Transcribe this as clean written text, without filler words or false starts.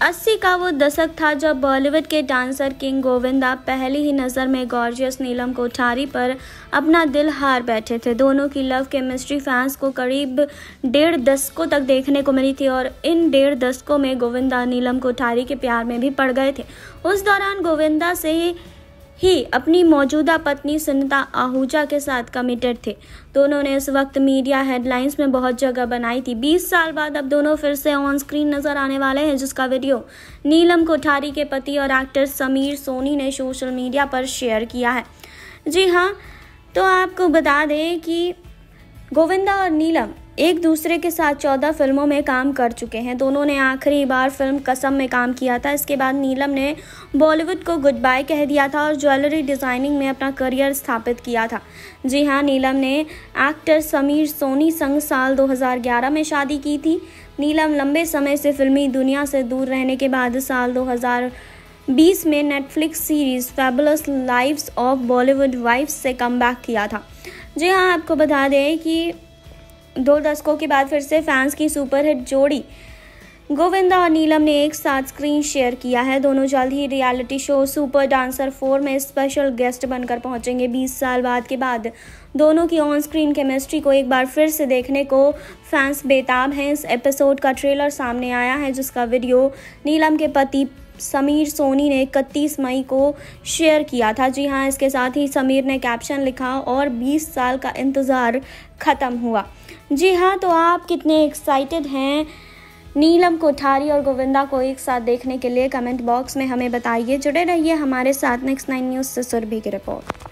80 का वो दशक था जब बॉलीवुड के डांसर किंग गोविंदा पहली ही नज़र में गॉर्जियस नीलम कोठारी पर अपना दिल हार बैठे थे। दोनों की लव केमिस्ट्री फैंस को करीब 1.5 दशकों तक देखने को मिली थी और इन 1.5 दशकों में गोविंदा नीलम कोठारी के प्यार में भी पड़ गए थे। उस दौरान गोविंदा से ही अपनी मौजूदा पत्नी सुनीता आहूजा के साथ कमिटेड थे। दोनों ने इस वक्त मीडिया हेडलाइंस में बहुत जगह बनाई थी। 20 साल बाद अब दोनों फिर से ऑन स्क्रीन नजर आने वाले हैं, जिसका वीडियो नीलम कोठारी के पति और एक्टर समीर सोनी ने सोशल मीडिया पर शेयर किया है। जी हाँ, तो आपको बता दें कि गोविंदा और नीलम एक दूसरे के साथ 14 फिल्मों में काम कर चुके हैं। दोनों ने आखिरी बार फिल्म कसम में काम किया था। इसके बाद नीलम ने बॉलीवुड को गुड बाय कह दिया था और ज्वेलरी डिज़ाइनिंग में अपना करियर स्थापित किया था। जी हाँ, नीलम ने एक्टर समीर सोनी संग साल 2011 में शादी की थी। नीलम लंबे समय से फिल्मी दुनिया से दूर रहने के बाद साल 2020 में Netflix series fabulous lives of Bollywood wives से कमबैक किया था। जी हाँ, आपको बता दें कि 2 दशकों के बाद फिर से फैंस की सुपरहिट जोड़ी गोविंदा और नीलम ने एक साथ स्क्रीन शेयर किया है। दोनों जल्द ही रियलिटी शो सुपर डांसर 4 में स्पेशल गेस्ट बनकर पहुंचेंगे। 20 साल बाद के बाद दोनों की ऑन स्क्रीन केमिस्ट्री को एक बार फिर से देखने को फैंस बेताब हैं। इस एपिसोड का ट्रेलर सामने आया है, जिसका वीडियो नीलम के पति समीर सोनी ने 31 मई को शेयर किया था। जी हाँ, इसके साथ ही समीर ने कैप्शन लिखा और 20 साल का इंतज़ार ख़त्म हुआ। जी हाँ, तो आप कितने एक्साइटेड हैं नीलम कोठारी और गोविंदा को एक साथ देखने के लिए? कमेंट बॉक्स में हमें बताइए। जुड़े रहिए हमारे साथ। नेक्स्ट 9 न्यूज़ से सुरभि की रिपोर्ट।